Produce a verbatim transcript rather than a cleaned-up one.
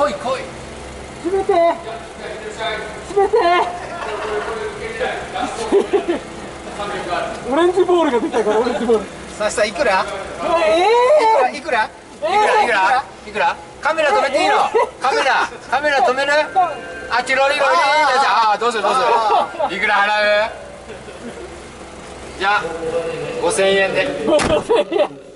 来い来い。 閉めて閉めてオレンジボールが出たからオレンジボール。 さあさあいくら？ ええー、いくら？いくら？いくら？いくら？カメラ止めていいの？カメラカメラ止める？あ、チロリロリ。ああ、どうするどうする。いくら払う？じゃあごせんえんで。 ごせんえん。